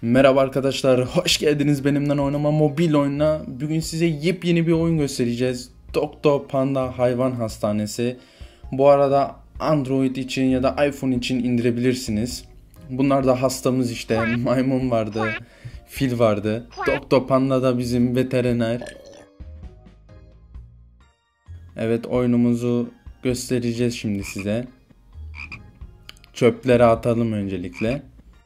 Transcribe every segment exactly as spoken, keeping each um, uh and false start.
Merhaba arkadaşlar, hoş geldiniz benimle oynama mobil oyununa. Bugün size yepyeni bir oyun göstereceğiz. Doktor Panda Hayvan Hastanesi. Bu arada Android için ya da iPhone için indirebilirsiniz. Bunlar da hastamız işte. Maymun vardı, fil vardı. Doktor Panda da bizim veteriner. Evet, oyunumuzu göstereceğiz şimdi size. Çöpleri atalım öncelikle.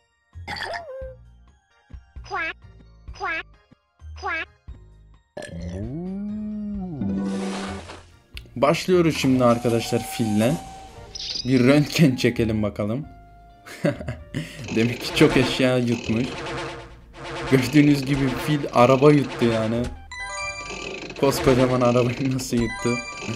Başlıyoruz şimdi arkadaşlar fille. Bir röntgen çekelim bakalım. Demek ki çok eşya yutmuş. Gördüğünüz gibi fil araba yuttu yani. Koskocaman arabayı nasıl yuttu?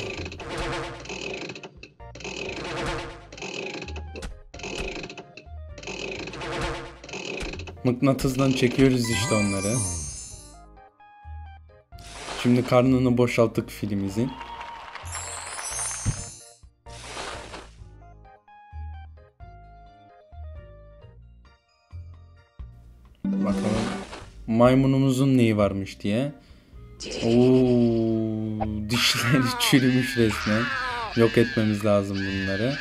Mıknatısdan çekiyoruz işte onları. Şimdi karnını boşalttık filimizin. Bakalım maymunumuzun neyi varmış diye. Oo, dişleri çürümüş resmen. Yok etmemiz lazım bunları.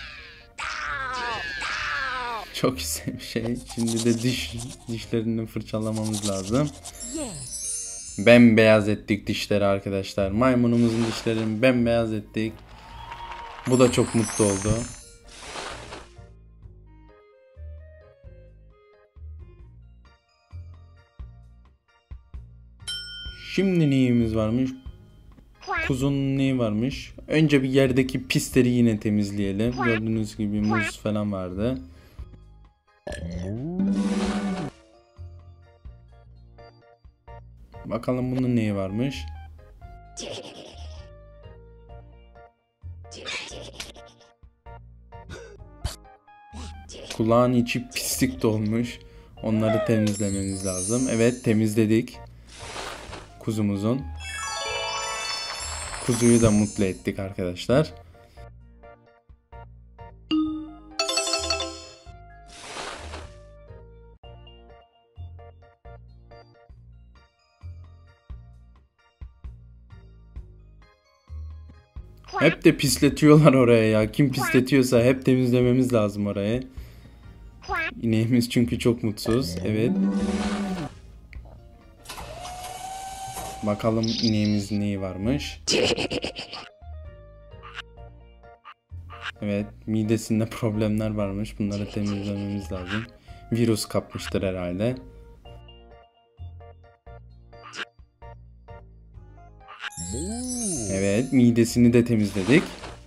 Çok güzel bir şey. Şimdi de diş dişlerini fırçalamamız lazım. Bembeyaz ettik dişleri arkadaşlar. Maymunumuzun dişlerini bembeyaz ettik. Bu da çok mutlu oldu. Şimdi neyimiz varmış? Kuzun neyi varmış? Önce bir yerdeki pisleri yine temizleyelim. Gördüğünüz gibi muz falan vardı. Bakalım bunun neyi varmış? Kulağın içi pislik dolmuş. Onları temizlememiz lazım. Evet, temizledik. Kuzumuzun. Kuzuyu da mutlu ettik arkadaşlar. Hep de pisletiyorlar oraya ya. Kim pisletiyorsa hep temizlememiz lazım orayı. İneğimiz çünkü çok mutsuz. Evet. Bakalım ineğimizin neyi varmış. Evet, midesinde problemler varmış. Bunları temizlememiz lazım. Virüs kapmıştır herhalde. Evet, midesini de temizledik.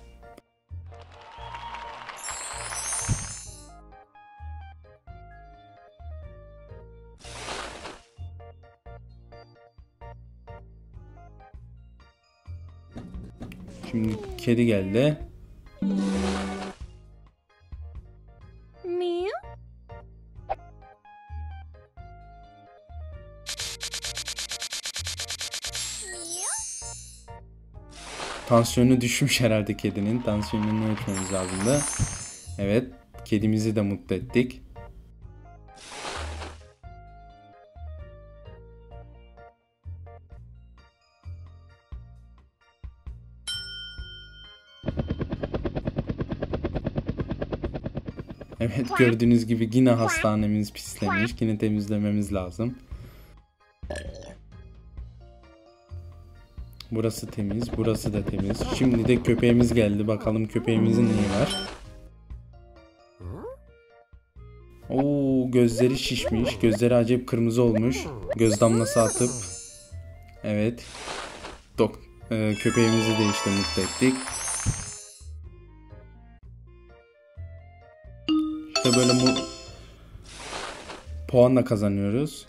Şimdi kedi geldi. Tansiyonu düşmüş herhalde kedinin. Tansiyonunu ölçmemiz lazım da. Evet, kedimizi de mutlu ettik. Evet, gördüğünüz gibi yine hastanemiz pislemiş. Yine temizlememiz lazım. Burası temiz, burası da temiz. Şimdi de köpeğimiz geldi. Bakalım köpeğimizin neyi var? Oo, gözleri şişmiş. Gözleri acayip kırmızı olmuş. Göz damlası atıp. Evet. Dok e, köpeğimizi de işte mutlu ettik. İşte böyle mu puanla kazanıyoruz.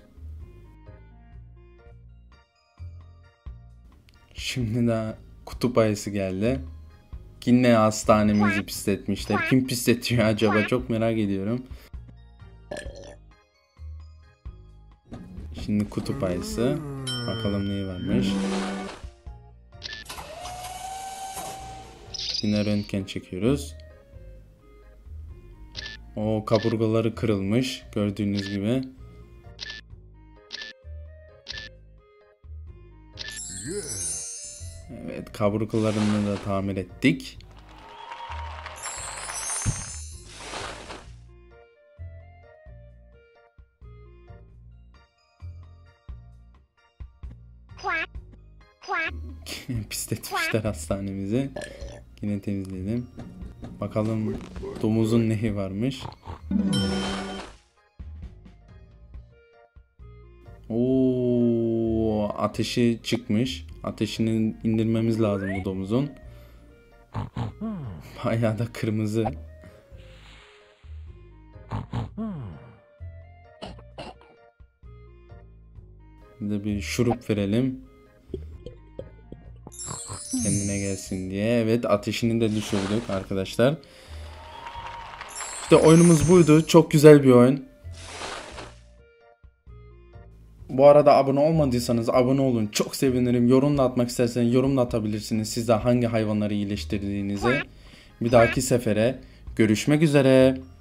Şimdi de kutup ayısı geldi. Yine hastanemizi pisletmişler. Kim pisletiyor acaba? Çok merak ediyorum. Şimdi kutup ayısı. Bakalım neyi varmış. Yine röntgen çekiyoruz. O kaburgaları kırılmış. Gördüğünüz gibi. Evet, kaburgalarını da tamir ettik. Pisletmişler hastanemizi. Yine temizledim. Bakalım domuzun neyi varmış. Oo, ateşi çıkmış. Ateşini indirmemiz lazım bu domuzun. Bayağı da kırmızı. Bir de bir şurup verelim. Kendine gelsin diye. Evet, ateşini de düşürdük arkadaşlar. İşte oyunumuz buydu. Çok güzel bir oyun. Bu arada abone olmadıysanız abone olun. Çok sevinirim. Yorum da atmak isterseniz yorum da atabilirsiniz. Siz de hangi hayvanları iyileştirdiğinizi. Bir dahaki sefere görüşmek üzere.